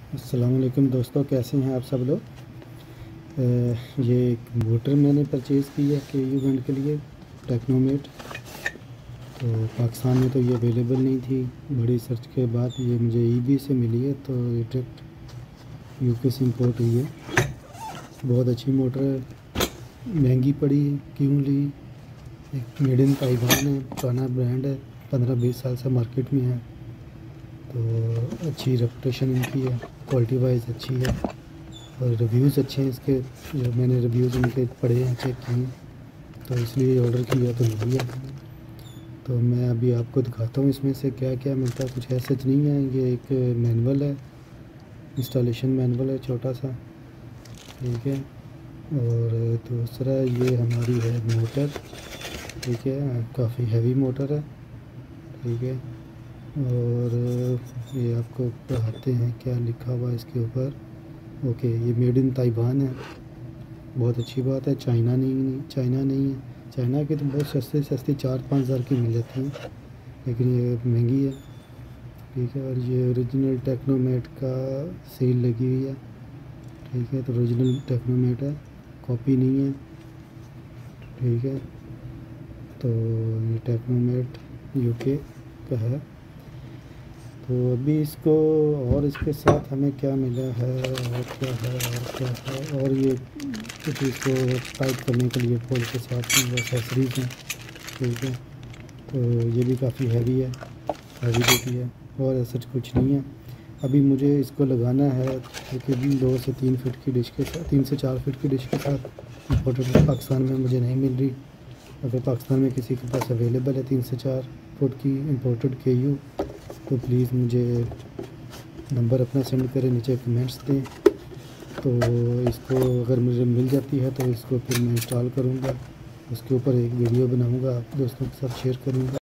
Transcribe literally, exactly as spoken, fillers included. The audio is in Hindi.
अस्सलाम वालेकुम दोस्तों, कैसे हैं आप सब लोग। अ, ये एक मोटर मैंने परचेज़ की है के यू बैंड के लिए, टेक्नोमेट। तो पाकिस्तान में तो ये अवेलेबल नहीं थी, बड़ी सर्च के बाद ये मुझे ईबी से मिली है। तो ये डायरेक्ट यूके से इंपोर्ट हुई है। बहुत अच्छी मोटर है, महंगी पड़ी। क्यों ली? एक मेड इन ताइवान है, पुराना ब्रांड है, पंद्रह बीस साल से मार्केट में है। तो अच्छी रेपुटेशन इनकी है, क्वालिटी वाइज अच्छी है और रिव्यूज़ अच्छे हैं इसके। जो मैंने रिव्यूज़ इनके पढ़े हैं, चेक किए, तो इसलिए ऑर्डर किया तो मिली है। तो मैं अभी आपको दिखाता हूँ इसमें से क्या क्या मिलता है। कुछ ऐसा नहीं है, ये एक मैनुअल है, इंस्टॉलेशन मैनुअल है छोटा सा, ठीक है। और दूसरा ये हमारी है मोटर, ठीक है, काफ़ी हैवी मोटर है, ठीक है। और ये आपको पढ़ाते हैं क्या लिखा हुआ है इसके ऊपर। ओके, ये मेड इन ताइवान है, बहुत अच्छी बात है। चाइना नहीं चाइना नहीं है। चाइना की तो बहुत सस्ते सस्ती चार पाँच हज़ार की मिल जाती हैं, लेकिन ये महंगी है, ठीक है। और ये ओरिजिनल टेक्नोमेट का सील लगी हुई है, ठीक है। तो ओरिजिनल टेक्नोमेट है, कॉपी नहीं है, ठीक है। तो ये टेक्नोमेट यूके का है। तो अभी इसको और इसके साथ हमें क्या मिला है, और क्या है और क्या है, और ये कुछ इसको टाइप करने के लिए पोल के साथ एक्सेसरीज हैं, ठीक है। तो ये भी काफ़ी हैवी है, हैवी ड्यूटी है, और ऐसा कुछ नहीं है। अभी मुझे इसको लगाना है तकरीबन दो से तीन फीट की डिश के साथ, तीन से चार फीट की डिश के साथ। इम्पोर्टेड पाकिस्तान में मुझे नहीं मिल रही। अगर पाकिस्तान में किसी के पास अवेलेबल है तीन से चार फुट की इम्पोर्टेड के यू, तो प्लीज़ मुझे नंबर अपना सेंड करें, नीचे कमेंट्स दें। तो इसको अगर मुझे मिल जाती है तो इसको फिर मैं इंस्टॉल करूँगा, उसके ऊपर एक वीडियो बनाऊँगा, आप दोस्तों के साथ शेयर करूँगा।